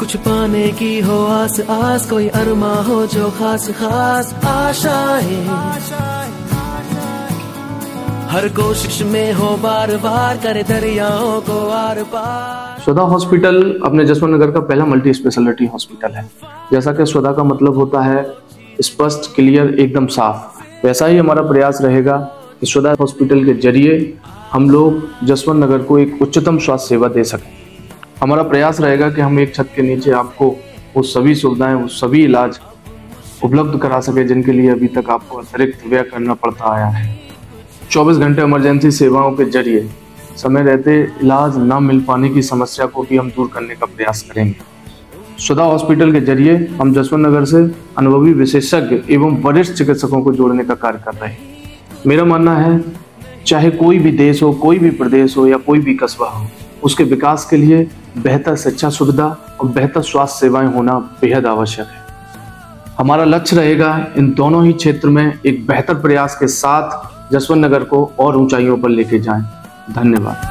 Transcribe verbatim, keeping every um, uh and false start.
कुछ पाने की हो आस आस, कोई अरमा हो जो खास खास आशाएं, हर कोशिश में हो बार बार, करे दरियाओं को आर पार। स्वधा हॉस्पिटल अपने जसवंत नगर का पहला मल्टी स्पेशलिटी हॉस्पिटल है। जैसा कि स्वधा का मतलब होता है स्पष्ट, क्लियर, एकदम साफ, वैसा ही हमारा प्रयास रहेगा कि स्वधा हॉस्पिटल के जरिए हम लोग जसवंत नगर को एक उच्चतम स्वास्थ्य सेवा दे सकें। हमारा प्रयास रहेगा कि हम एक छत के नीचे आपको वो सभी सुविधाएं, वो सभी इलाज उपलब्ध करा सके जिनके लिए अभी तक आपको अतिरिक्त व्यय करना पड़ता आया है। चौबीस घंटे इमरजेंसी सेवाओं के जरिए समय रहते इलाज न मिल पाने की समस्या को भी हम दूर करने का प्रयास करेंगे। स्वधा हॉस्पिटल के जरिए हम जसवंत नगर से अनुभवी विशेषज्ञ एवं वरिष्ठ चिकित्सकों को जोड़ने का कार्य कर रहे हैं। मेरा मानना है चाहे कोई भी देश हो, कोई भी प्रदेश हो या कोई भी कस्बा हो, उसके विकास के लिए बेहतर शिक्षा सुविधा और बेहतर स्वास्थ्य सेवाएं होना बेहद आवश्यक है। हमारा लक्ष्य रहेगा इन दोनों ही क्षेत्र में एक बेहतर प्रयास के साथ जसवंत नगर को और ऊंचाइयों पर लेके जाएं। धन्यवाद।